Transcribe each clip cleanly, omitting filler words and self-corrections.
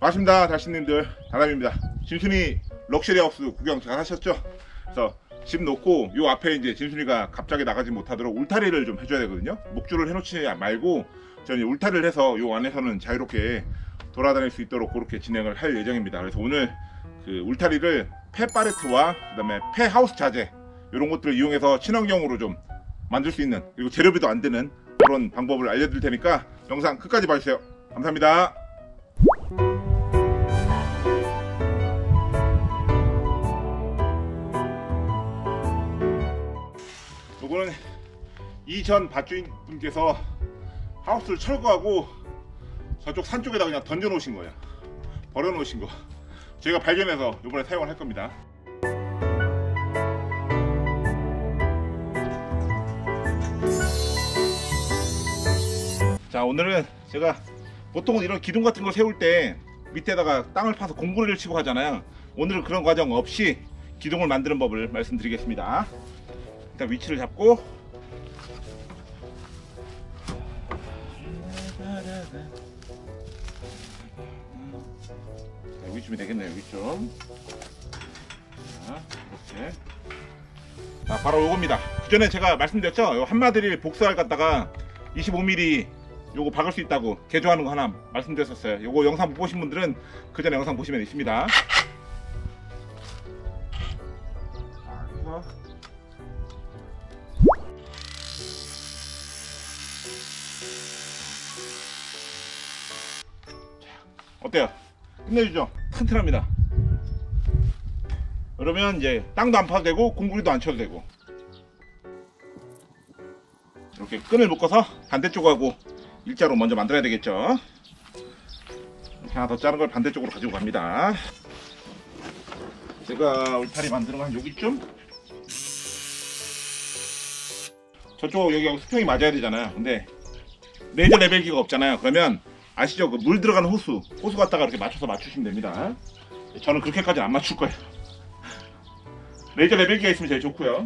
반갑습니다. 달신님들, 다람입니다. 진순이 럭셔리 하우스 구경 잘 하셨죠? 그래서 집 놓고 요 앞에 이제 진순이가 갑자기 나가지 못하도록 울타리를 좀 해줘야 되거든요. 목줄을 해놓지 말고 저는 울타리를 해서 요 안에서는 자유롭게 돌아다닐 수 있도록 그렇게 진행을 할 예정입니다. 그래서 오늘 그 울타리를 폐 팔레트와 그다음에 폐 하우스 자재 이런 것들을 이용해서 친환경으로 좀 만들 수 있는, 그리고 재료비도 안 드는 그런 방법을 알려드릴 테니까 영상 끝까지 봐주세요. 감사합니다. 요거는 이전 밭주인분께서 하우스를 철거하고 저쪽 산 쪽에다 그냥 던져 놓으신 거예요. 버려 놓으신 거 제가 발견해서 요번에 사용을 할 겁니다. 자, 오늘은 제가 보통은 이런 기둥 같은 거 세울 때 밑에다가 땅을 파서 공구리를 치고 하잖아요. 오늘은 그런 과정 없이 기둥을 만드는 법을 말씀드리겠습니다. 일단 위치를 잡고 여기쯤이 되겠네요. 여기쯤. 자, 이렇게. 자, 바로 요겁니다. 그 전에 제가 말씀드렸죠? 요 한마디를 복사할 갖다가 25mm 요거 박을 수 있다고 개조하는 거 하나 말씀드렸었어요. 요거 영상 못 보신 분들은 그 전에 영상 보시면 있습니다. 자, 그래서 어때요? 끝내주죠? 튼튼합니다. 그러면 이제 땅도 안 파도 되고 공구리도 안 쳐도 되고, 이렇게 끈을 묶어서 반대쪽하고 일자로 먼저 만들어야 되겠죠. 이렇게 하나 더 자른 걸 반대쪽으로 가지고 갑니다. 제가 울타리 만드는 건 한 여기쯤? 저쪽 여기 수평이 맞아야 되잖아요. 근데 레이저 레벨기가 없잖아요. 그러면 아시죠? 그 물 들어가는 호수 갖다가 이렇게 맞춰서 맞추시면 됩니다. 저는 그렇게까지는 안 맞출 거예요. 레이저 레벨기가 있으면 제일 좋고요.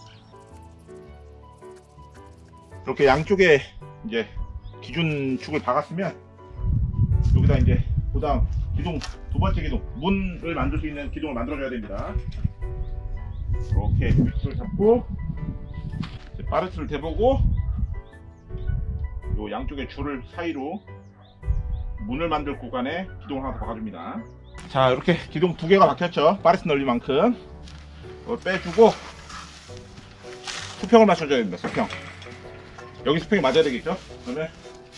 이렇게 양쪽에 이제 기준축을 박았으면 여기다 이제 그다음 기둥, 두 번째 기둥, 문을 만들 수 있는 기둥을 만들어줘야 됩니다. 이렇게 위치를 잡고 파레트를 대보고 요 양쪽의 줄을 사이로 문을 만들 구간에 기둥을 하나 더 박아줍니다. 자, 이렇게 기둥 두 개가 박혔죠. 파레트 넓이만큼. 이걸 빼주고 수평을 맞춰줘야 됩니다. 수평. 여기 수평이 맞아야 되겠죠? 그러면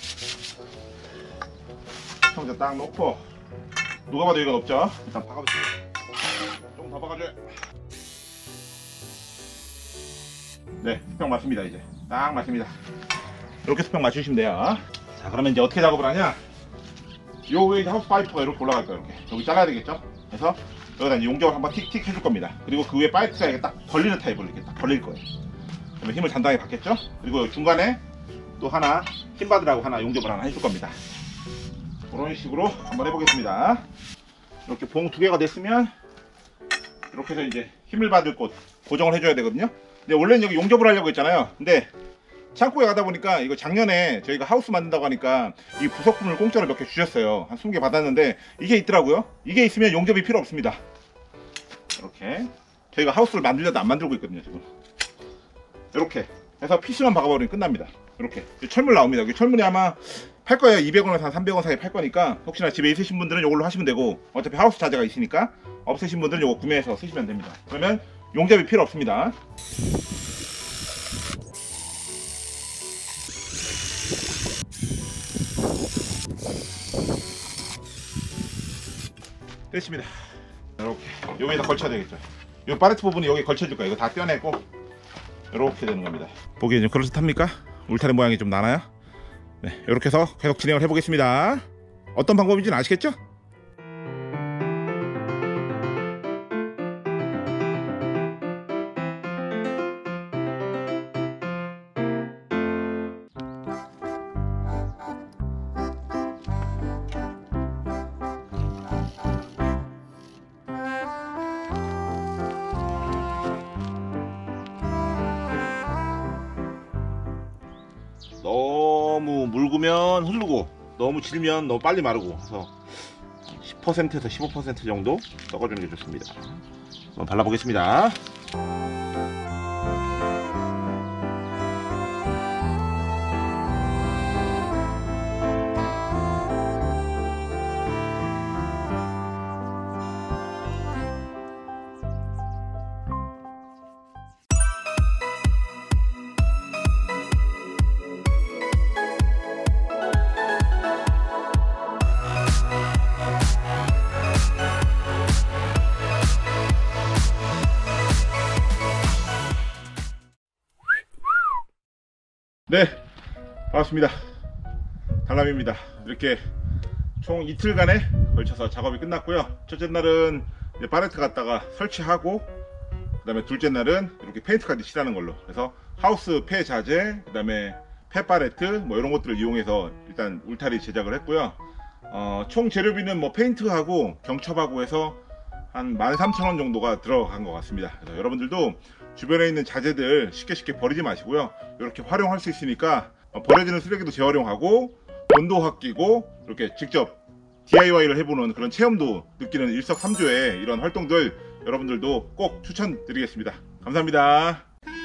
수평자 딱 놓고, 누가 봐도 여기가 높죠? 일단 박아보세요. 좀 더 박아줘요. 네, 수평 맞습니다. 이제 딱 맞습니다. 이렇게 수평 맞추시면 돼요. 자, 그러면 이제 어떻게 작업을 하냐? 요 위에 하우스 파이프가 이렇게 올라갈 거예요. 이렇게 여기 잘라야 되겠죠? 그래서 여기다 이제 용접을 한번 틱틱 해줄 겁니다. 그리고 그 위에 파이프가 이렇게 딱 벌리는 타입으로 이렇게 딱 벌릴 거예요. 그러면 힘을 단단히 받겠죠? 그리고 중간에 또 하나 힘 받으라고 하나 용접을 하나 해줄 겁니다. 그런 식으로 한번 해보겠습니다. 이렇게 봉 두 개가 됐으면 이렇게 해서 이제 힘을 받을 곳 고정을 해줘야 되거든요. 근데 원래는 여기 용접을 하려고 했잖아요. 근데 창고에 가다 보니까 이거 작년에 저희가 하우스 만든다고 하니까 이 부속품을 공짜로 몇 개 주셨어요. 한 20개 받았는데 이게 있더라고요. 이게 있으면 용접이 필요 없습니다. 이렇게 저희가 하우스를 만들려도 안 만들고 있거든요. 지금 이렇게 해서 PC만 박아버리면 끝납니다. 이렇게 철물 나옵니다. 여기 철물이 아마 팔 거예요. 200원에서 한 300원 사이 팔 거니까 혹시나 집에 있으신 분들은 이걸로 하시면 되고, 어차피 하우스 자재가 있으니까 없으신 분들은 이거 구매해서 쓰시면 됩니다. 그러면 용접이 필요 없습니다. 됐습니다. 이렇게 여기에다 걸쳐야 되겠죠. 이 파레트 부분이 여기 걸쳐줄 거예요. 이거 다 떼어내고 이렇게 되는 겁니다. 보기에 좀 그럴듯합니까? 울타리 모양이 좀 나나요? 네, 이렇게 해서 계속 진행을 해보겠습니다. 어떤 방법인지는 아시겠죠? 너무 묽으면 흐르고 너무 질면 너무 빨리 마르고, 그래서 10%에서 15% 정도 섞어주는 게 좋습니다. 한번 발라보겠습니다. 네, 반갑습니다. 달람입니다. 이렇게 총 이틀간에 걸쳐서 작업이 끝났고요. 첫째 날은 이제 팔레트 갖다가 설치하고, 그 다음에 둘째 날은 이렇게 페인트까지 칠하는 걸로 해서 하우스 폐 자재, 그 다음에 폐 팔레트 뭐 이런 것들을 이용해서 일단 울타리 제작을 했고요. 총 재료비는 뭐 페인트하고 경첩하고 해서 한 13,000원 정도가 들어간 것 같습니다. 그래서 여러분들도 주변에 있는 자재들 쉽게 버리지 마시고요. 이렇게 활용할 수 있으니까 버려지는 쓰레기도 재활용하고 돈도 아끼고 이렇게 직접 DIY를 해보는 그런 체험도 느끼는 일석삼조의 이런 활동들 여러분들도 꼭 추천드리겠습니다. 감사합니다.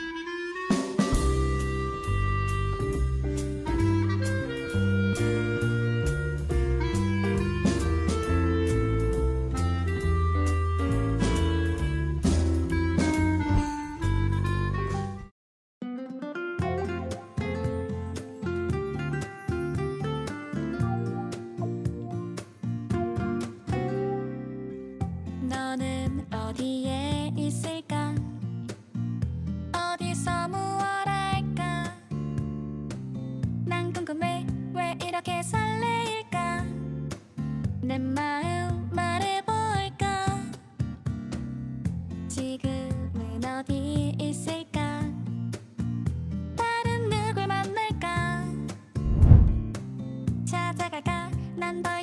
너는 어디에 있을까? 어디서 무얼 할까? 난 궁금해. 왜 이렇게 설레일까? 내 마음 말해볼까? 지금은 어디 있을까? 다른 누굴 만날까? 찾아갈까? 난